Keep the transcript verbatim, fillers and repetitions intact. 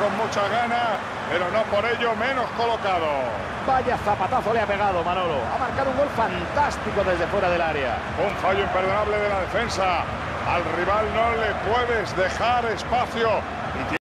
con muchas ganas, pero no por ello menos colocado. Vaya zapatazo le ha pegado Manolo. Ha marcado un gol fantástico desde fuera del área. Un fallo imperdonable de la defensa. Al rival no le puedes dejar espacio. Y